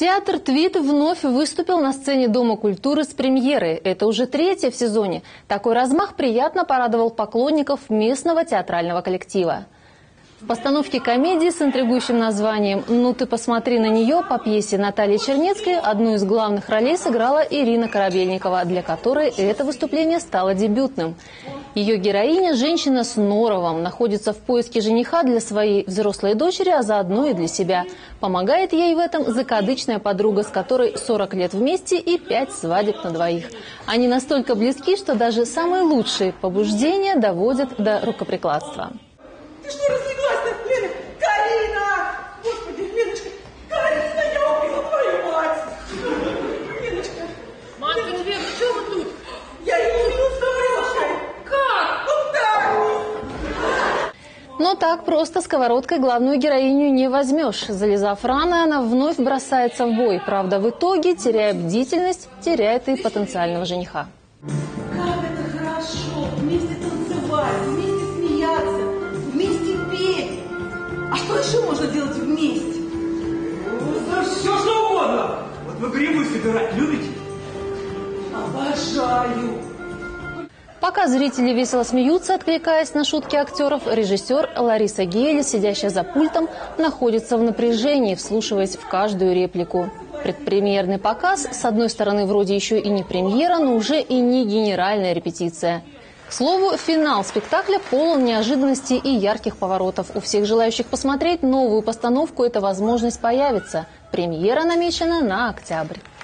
Театр «Твит» вновь выступил на сцене Дома культуры с премьерой. Это уже третья в сезоне. Такой размах приятно порадовал поклонников местного театрального коллектива. В постановке комедии с интригующим названием «Ну ты посмотри на нее» по пьесе Натальи Чернецкой одну из главных ролей сыграла Ирина Корабельникова, для которой это выступление стало дебютным. Ее героиня, женщина с норовом, находится в поиске жениха для своей взрослой дочери, а заодно и для себя. Помогает ей в этом закадычная подруга, с которой 40 лет вместе и 5 свадеб на двоих. Они настолько близки, что даже самые лучшие побуждения доводят до рукоприкладства. Ты что, разлеглась-то, Лена? Карина! Господи, Леночка! Карина, я убила твою мать! Леночка! Матка, Вера, что вы тут? Я ее убила с сковородкой! Как? Вот так! Но так просто сковородкой главную героиню не возьмешь. Залезав рано, она вновь бросается в бой. Правда, в итоге, теряя бдительность, теряет и потенциального жениха. Как это хорошо! Вместе танцевать, вместе смеяться, вместе петь! А что еще можно делать вместе? Да все что угодно! Вот вы грибы собирать любите? Обожаю! Пока зрители весело смеются, откликаясь на шутки актеров, режиссер Лариса Гейль, сидящая за пультом, находится в напряжении, вслушиваясь в каждую реплику. Предпремьерный показ, с одной стороны, вроде еще и не премьера, но уже и не генеральная репетиция. К слову, финал спектакля полон неожиданностей и ярких поворотов. У всех желающих посмотреть новую постановку эта возможность появится. Премьера намечена на октябрь.